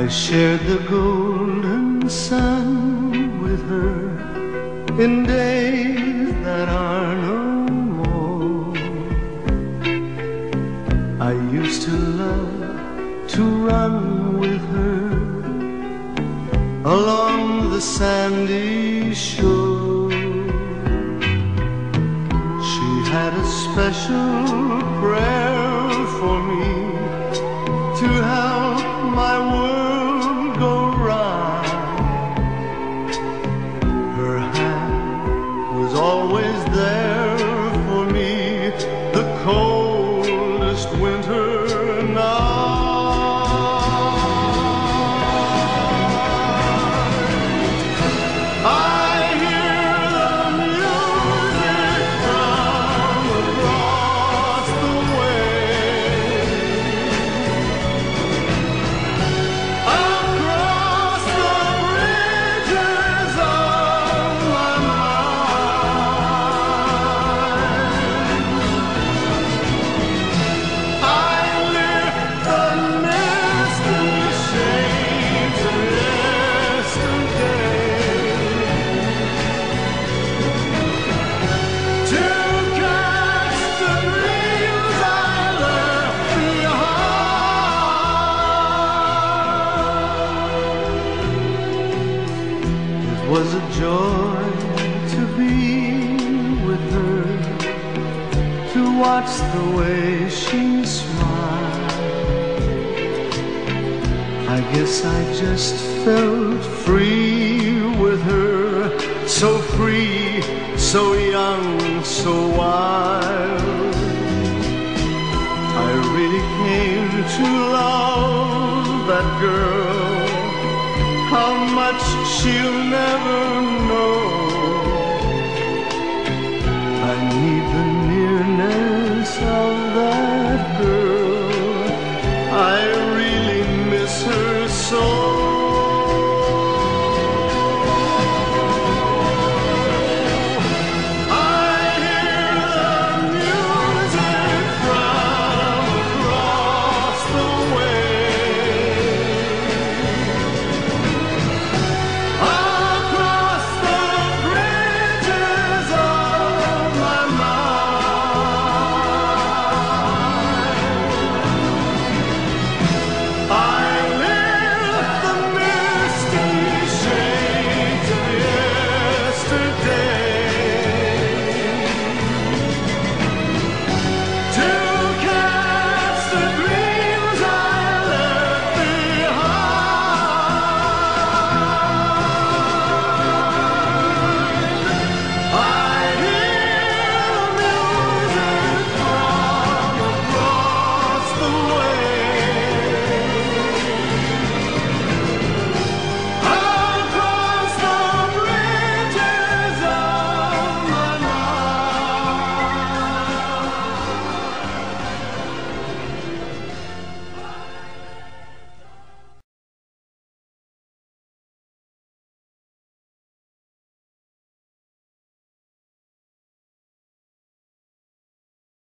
I shared the golden sun with her in days that are no more. I used to love to run with her along the sandy shore. She had a special prayer for me to help my world go round. Her hand was always there for me the coldest winter night. I hear the music from across the way, across the bridges of my mind. I lift the mist and the shades of yesterday to catch the dreams I left behind. It was a joy to be with her, to watch the way she smiled. I guess I just felt free with her, so free, so young, so wild. I really came to love that girl. How much she'll never know. I need the nearness of